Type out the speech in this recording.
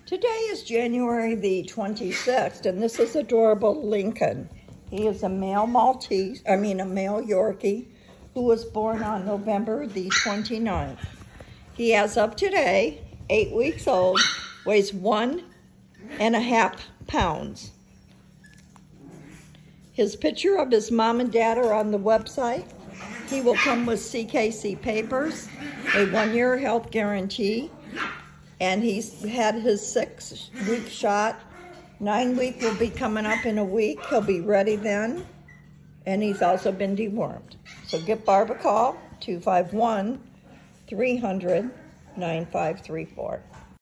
Today is January the 26th, and this is adorable Lincoln. He is a male Maltese, a male Yorkie, who was born on November the 29th. He has up today, 8 weeks old, weighs 1.5 pounds. His picture of his mom and dad are on the website. He will come with CKC papers, a 1-year health guarantee, and he's had his 6-week shot. 9-week will be coming up in a week. He'll be ready then, and he's also been dewormed. So give Barb a call, 251-300-9534.